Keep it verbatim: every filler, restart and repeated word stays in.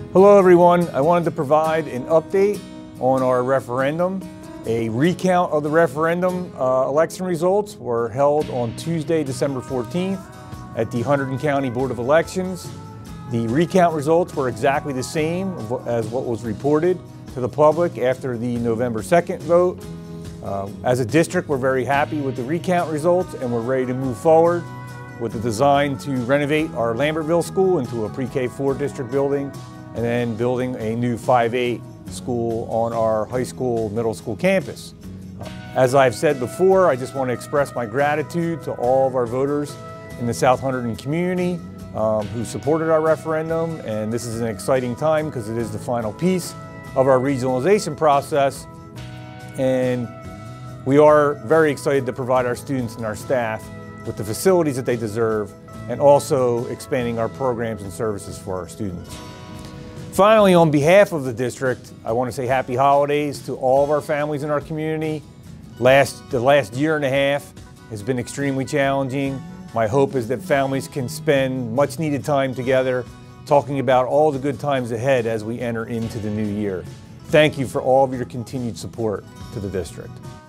Hello everyone, I wanted to provide an update on our referendum. A recount of the referendum uh, election results were held on Tuesday, December fourteenth at the Hunterdon County Board of Elections. The recount results were exactly the same as what was reported to the public after the November second vote. Uh, as a district, we're very happy with the recount results and we're ready to move forward with the design to renovate our Lambertville School into a pre-K four district building and then building a new five eight school on our high school, middle school campus. Uh, as I've said before, I just want to express my gratitude to all of our voters in the South Hunterdon community um, who supported our referendum, and this is an exciting time because it is the final piece of our regionalization process, and we are very excited to provide our students and our staff with the facilities that they deserve and also expanding our programs and services for our students. Finally, on behalf of the district, I want to say happy holidays to all of our families in our community. Last, the last year and a half has been extremely challenging. My hope is that families can spend much needed time together talking about all the good times ahead as we enter into the new year. Thank you for all of your continued support to the district.